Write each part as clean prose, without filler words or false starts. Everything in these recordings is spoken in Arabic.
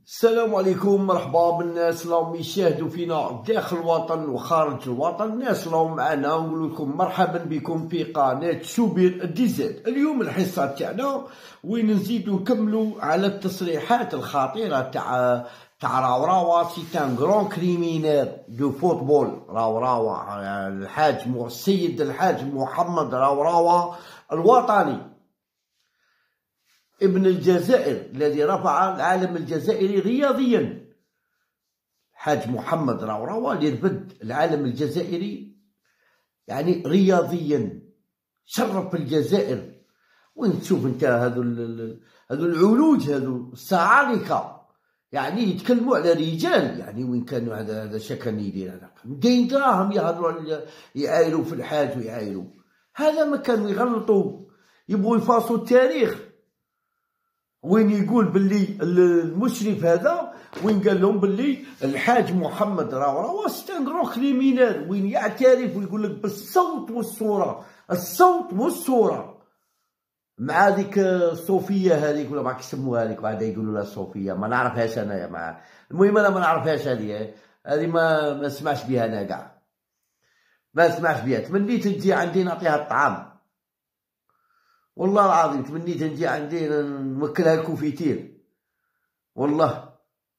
السلام عليكم، مرحبا بالناس اللي راهم يشاهدوا فينا داخل الوطن وخارج الوطن. الناس اللي راهم معنا نقول لكم مرحبا بكم في قناه شوبير دي زد. اليوم الحصه تاعنا وين نزيدو نكملوا على التصريحات الخطيره تاع راوراوا. سي ان غران كريمينال دو فوتبول. راوراوا السيد الحاج محمد راوراوا الوطني ابن الجزائر الذي رفع العالم الجزائري رياضيا. حاج محمد راوراوا اللي رفد العالم الجزائري يعني رياضيا، شرف الجزائر. وين تشوف انت هذو العلوج، هذو الصعالكه يعني يتكلموا على رجال، يعني وين كانوا هذا شكن يدير هذا مدين دراهم يهضروا يعايروا في الحاج ويعايروا. هذا ما كانوا يغلطوا، يبغوا يفاصوا التاريخ. وين يقول باللي المشرف هذا وين قال لهم باللي الحاج محمد راوراوا سي ان غران كريمينال، وين يعترف ويقول لك بالصوت والصوره، الصوت والصوره مع ذيك صوفيا هذيك ولا ما يسموها هذيك، بعد يقولوا لها صوفيا ما نعرفهاش انايا. مع المهم انا ما نعرفهاش هذه ما نسمعش بها انا كاع، ما نسمعش بها. تمنيت تجي عندي نعطيها الطعام، والله العظيم تمنيت نجي عندي نوكلها الكوفيتير، والله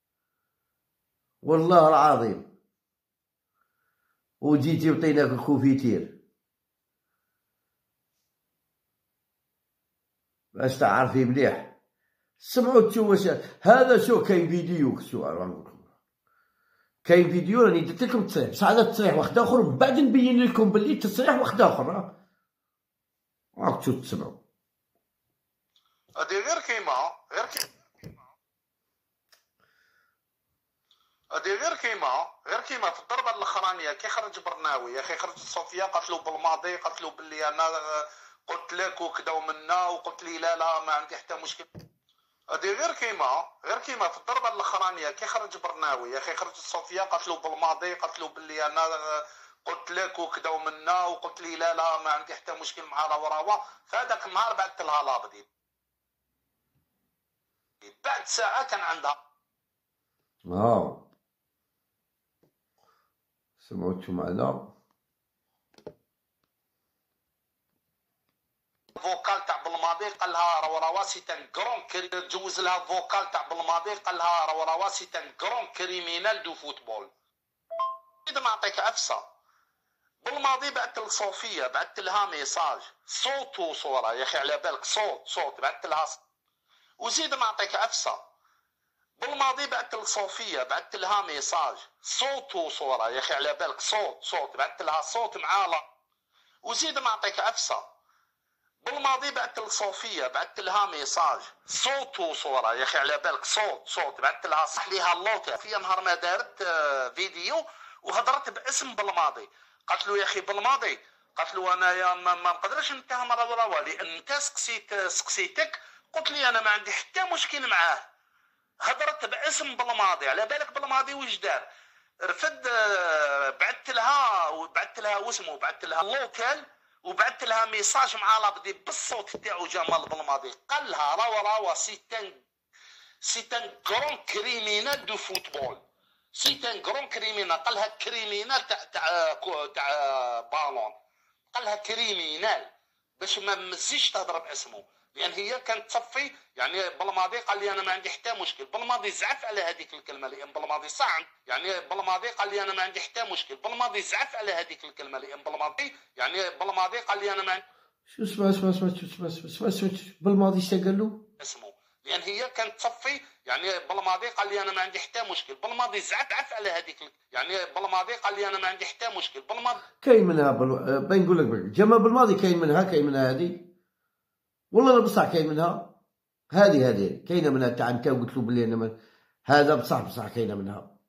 العظيم، وجيتي وعطيناك الكوفيتير باش تعرفي مليح. سمعوا تشوفوا هذا. شو كاين فيديو، كاين فيديو راني درت لكم التصريح، بصح هذا التصريح واحد اخر، من بعد نبين لكم باللي التصريح واحد اخر. راكم تشوفوا تسمعوا. هادي غير كيما في الضربه الاخرانيه كي خرج برناوي يا اخي، خرج صوفيا قتلوا بالماضي، قتلوا باللي انا قلت لك وكذا ومنا، وقلت لي لا ما عندي حتى مشكل. هادي غير كيما في الضربه الاخرانيه كي خرج برناوي يا اخي، خرج صوفيا قتلوا بالماضي، قتلوا باللي انا قلت لك وكذا ومنا، وقلت لي لا ما عندي حتى مشكل مع راوراوا. فهذاك النهار بعثت لها لابدي، بعد ساعه كان عندها سمعتوا معنا فوكال تاع بالماضي، قال لها راوراوا سي ان غران جوز لها فوكال تاع بالماضي، قال لها راوراوا سي ان غران كريمينال دو فوتبول. اذا نعطيك عفسه، بالماضي بعثت لصوفيا، بعثت لها ميساج صوت وصوره يا اخي، على بالك صوت بعثت لها. وزيد نعطيك عفسه، بالماضي بعثت لصوفيا، بعثت لها ميساج صوت وصوره يا اخي، على بالك صوت بعثت لها صوت معاه. وزيد نعطيك عفسه، بالماضي بعثت لصوفيا، بعثت لها ميساج صوت وصوره يا اخي، على بالك صوت بعثت لها صح ليها اللوطه. في نهار ما دارت فيديو وهضرت باسم بالماضي، قالت له يا اخي بالماضي، قالت له انا يا ما نقدرش نتهم راوراوا لان انت سقسيتك، قلت لي انا ما عندي حتى مشكل معاه. هضرت باسم بالماضي، على بالك بالماضي واش دار؟ رفد بعثت لها واسمه، بعثت لها اللوكال، وبعثت لها ميساج مع لابدي بالصوت تاعو جمال بالماضي، قال لها راوراوا سي ان غران كريمينال دو فوتبول، سي ان غران كريمينال. قال لها كريمينال تاع بالون، قال لها كريمينال باش ما مزيش تهضر باسمه، لان هي كانت تصفي يعني. بالماضي قال لي انا ما عندي حتى مشكل، بالماضي زعف على هذيك الكلمه، لان بالماضي صح يعني. بالماضي قال لي انا ما عندي حتى مشكل، بالماضي زعف على هذيك الكلمه، لان بالماضي يعني. بالماضي قال لي انا ما عندي شو اسمع بالماضي اش قال له اسمه، لان هي كانت تصفي يعني. بالماضي قال لي انا ما عندي حتى مشكل، بالماضي زعف على هذيك يعني. بالماضي قال لي انا ما عندي حتى مشكل، بالماضي كاين منها بنقول لك جمال بالماضي كاين منها هذه، والله بصح كاين منها هذه كاينه منها تاع انت قلت له بلي انا هذا بصح كاينه منها.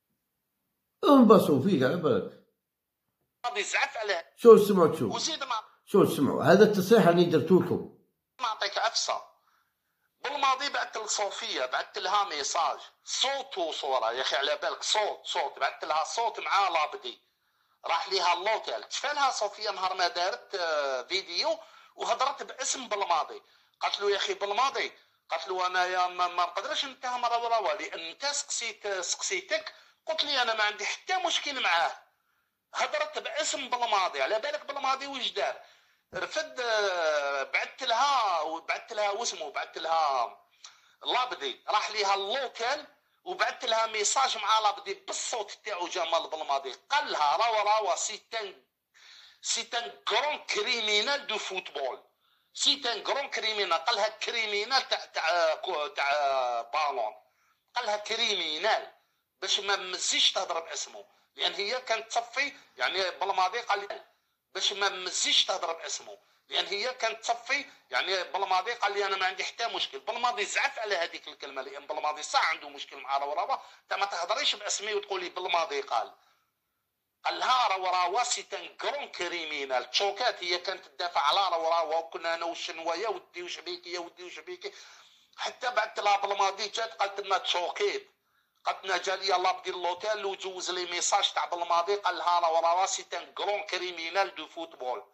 انبسطوا فيك على بالك. بالماضي زعف على شو سمعوا وزيد شو سمعوا هذا التصريح راني درتو لكم. نعطيك عفسه، بالماضي بعثت لصوفيا، بعثت لها ميساج صوت وصوره يا اخي، على بالك صوت بعثت لها صوت مع لابدي، راح ليها اللوكال. تشفى لها صوفيا نهار ما دارت فيديو وهضرت باسم بالماضي، قالت له يا اخي بالماضي، قالت له انايا ما نقدرش نتهم راه لان انت سقسيتك، قلت لي انا ما عندي حتى مشكل معاه، هضرت باسم بالماضي، على بالك بالماضي واش دار؟ رفد بعثت لها واسمه، بعثت لها لابدي، راح ليها اللوكال وبعثت لها ميساج مع لابدي بالصوت تاعو جمال بالماضي، قال لها راه سي ان غران كريمينال دو فوتبول، سي ان غران كريمينال، قال لها كريمينال تاع بالون، قال لها كريمينال باش ما مزيش تهضر باسمه، لان هي كانت تصفي يعني بالماضي، قال لي باش ما مزيش تهضر باسمه، لان هي كانت تصفي يعني بالماضي، قال لي انا ما عندي حتى مشكل، بالماضي زعف على هذيك الكلمه، لان بالماضي صح عنده مشكل مع راه انت ما تهضريش باسمي وتقولي بالماضي قال لها راه سي ان كرون كريمينال، تشوكات، هي كانت تدافع على راه وكنا انا والشنوه يا ودي وش بيك يا ودي وش بيك، حتى بعثت لها بالماضي جات قالت لنا تشوكيت، قالت لنا جا لي لابدي اللوتيل وجوز لي ميساج تاع بالماضي، قال لها راه سي ان كرون كريمينال دو فوتبول.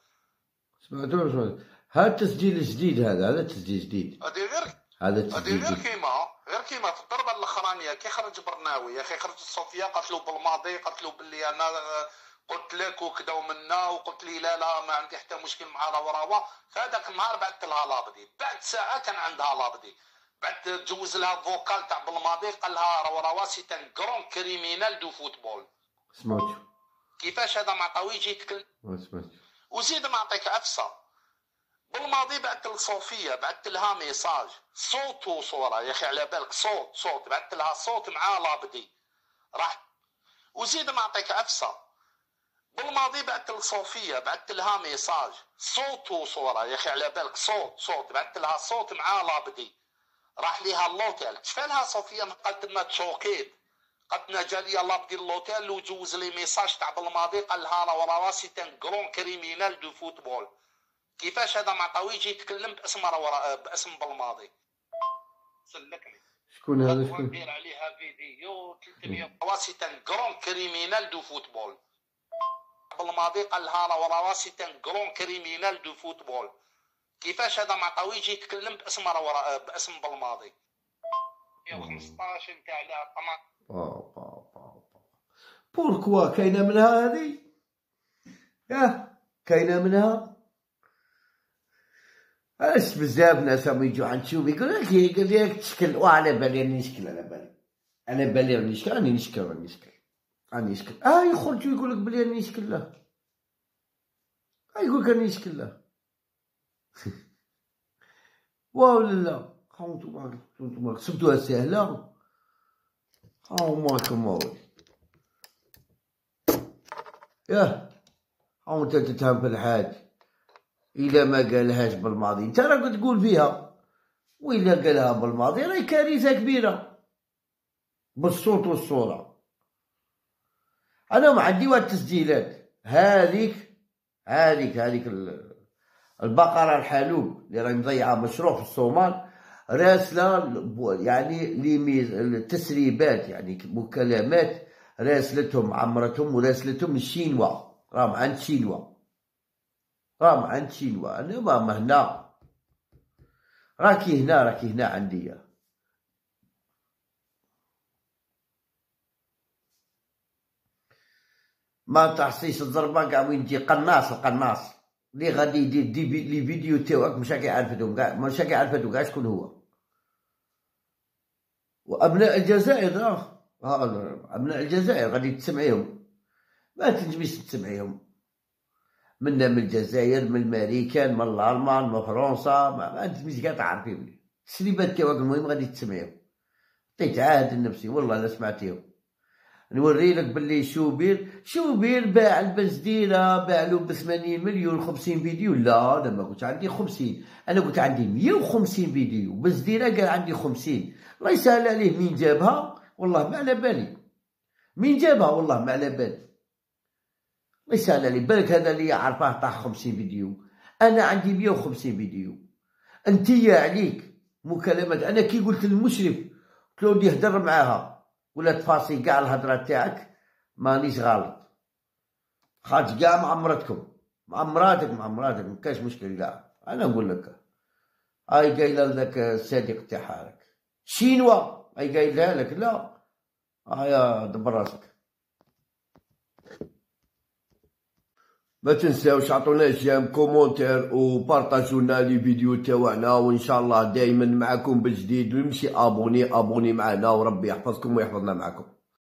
سمعتوا هذا التسجيل الجديد، هذا تسجيل جديد، هذا تسجيل غير جديد. كيما في الضربه الاخرانيه كي خرج برناوي يا اخي، خرجت صوفيا قالت له بالماضي، قالت له باللي انا قلت لك وكذا ومنا، وقلت لي لا ما عندي حتى مشكل مع روا، فهذاك النهار بعثت لها لابدي، بعد ساعه كان عندها لابدي، بعد تجوز لها فوكال تاع بالماضي، قال لها روا سي ان كرون كريمينال دو فوتبول. سمعتوا كيفاش هذا معطاوي يجي يتكلم؟ وزيد نعطيك عفسه، بالماضي بعثت لصوفيا، بعثت لها ميساج صوت وصوره يا اخي، على بالك صوت بعثت لها صوت مع لابدي راح. وزيد نعطيك عفسه، بالماضي بعثت لصوفيا، بعثت لها ميساج صوت وصوره يا اخي، على بالك صوت بعثت لها صوت مع لابدي، راح ليها اللوتيل، شفا لها صوفيا قالت لنا تشوكيت، قالت لنا جا لي لابدي اللوتيل وجوز لي ميساج تاع بالماضي، قال لها راه سي ان كرون كريمينال دو فوتبول. كيفاش هذا معطاوي يجي يتكلم باسم بالماضي؟ سلكني شكون هذا؟ شكون ندير عليها فيديو 300 سي ان كرون كريمينال دو فوتبول. بالماضي قال لها راه سي ان كرون كريمينال دو فوتبول. كيفاش هذا معطاوي يجي يتكلم باسم بالماضي؟ 115 نتاع لا بوركوا كاينه منها هذه؟ كاينه منها؟ اش بزاف ناس يجوا عند شوف يقول لك تشكل، وعلى بالي راني نشكل، على بالي راني نشكل، راني نشكل يخرج ويقول لك بلي راني نشكل له، يقول لك راني نشكل له. ولا لا هانتوما كسبتوها ساهله، ماكم هاو هاو انت تتهم في الحاج، إلا ما قالهاش بالماضي انت راك تقول فيها، وإلا قالها بالماضي راهي كارثة كبيرة بالصوت والصورة. أنا ما عندي واحد التسجيلات، هذيك البقرة الحالوب اللي راهي مضيعة مشروع في الصومال، راسلة يعني التسريبات، يعني مكالمات راسلتهم عمرتهم وراسلتهم الشينوا، راهم عند شينوا، أنا ما هنا، راكي هنا عندي. ما تحصيش الضربة كاع وين تجي القناص اللي غادي يدير لي فيديو تاوعك مش راكي عارفتهم كاع شكون هو. وأبناء الجزائر أبناء الجزائر غادي تسمعيهم، ما تنجميش تسمعيهم، من الجزائر، من الماريكان، من الألمان، من فرنسا، ما تنجميش كاع تعرفيهم، السليبات تاوعك المهم غادي تسمعيهم. عطيت عهد لنفسي والله لا سمعتيهم. نوريلك باللي شوبير باع البنزديرة، باع له ب80 مليون 50 فيديو. لا انا ما كنت عندي 50، انا كنت عندي 150 فيديو بنزديرة، قال عندي 50. الله يسهل عليه مين جابها والله ما على بالي، مين جابها والله ما على بالي، الله يسهل عليه. بالك هذا اللي عرفه طاح 50 فيديو، انا عندي 150 فيديو. انتيا عليك مكالمات، انا كي قلت للمشرف قلت له يهدر معاها ولا تفاصيل كاع الهضره تاعك مانيش غلط، خاطر كاع مع مراتك ما كاش مشكل كاع. انا نقول لك هاي قايله لك الصديق تاعها لك شينوا، هاي قايلها لك لا، هيا دبر راسك. ما تنساوش عطونا جيم كومونتير وبارطاجونا لي فيديو تاوعنا، وان شاء الله دائما معكم بالجديد. ويمشي ابوني معنا، وربي يحفظكم ويحفظنا معكم.